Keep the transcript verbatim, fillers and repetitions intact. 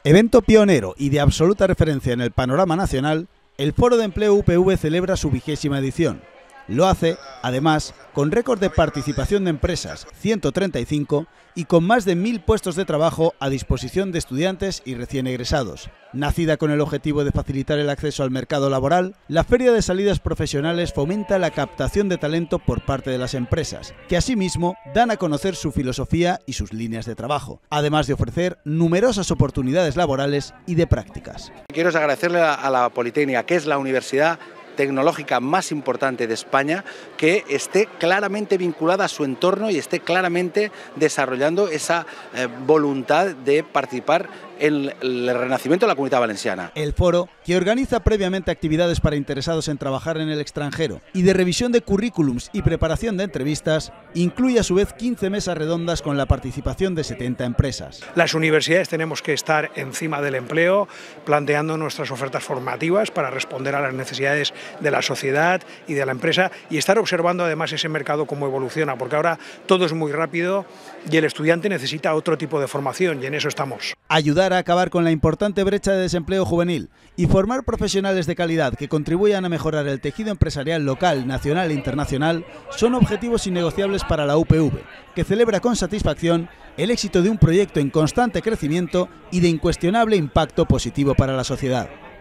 Evento pionero y de absoluta referencia en el panorama nacional, el Foro de Empleo U P V celebra su vigésima edición. Lo hace, además, con récord de participación de empresas, ciento treinta y cinco, y con más de mil puestos de trabajo a disposición de estudiantes y recién egresados. Nacida con el objetivo de facilitar el acceso al mercado laboral, la Feria de Salidas Profesionales fomenta la captación de talento por parte de las empresas, que asimismo dan a conocer su filosofía y sus líneas de trabajo, además de ofrecer numerosas oportunidades laborales y de prácticas. Quiero agradecerle a la Politécnica, que es la universidad tecnológica más importante de España, que esté claramente vinculada a su entorno y esté claramente desarrollando esa eh, voluntad de participar en el renacimiento de la Comunidad Valenciana. El foro, que organiza previamente actividades para interesados en trabajar en el extranjero y de revisión de currículums y preparación de entrevistas, incluye a su vez quince mesas redondas con la participación de setenta empresas. Las universidades tenemos que estar encima del empleo, planteando nuestras ofertas formativas para responder a las necesidades de la sociedad y de la empresa, y estar observando además ese mercado cómo evoluciona, porque ahora todo es muy rápido y el estudiante necesita otro tipo de formación, y en eso estamos. Ayudar a acabar con la importante brecha de desempleo juvenil y formar profesionales de calidad que contribuyan a mejorar el tejido empresarial local, nacional e internacional son objetivos innegociables para la U P V, que celebra con satisfacción el éxito de un proyecto en constante crecimiento y de incuestionable impacto positivo para la sociedad.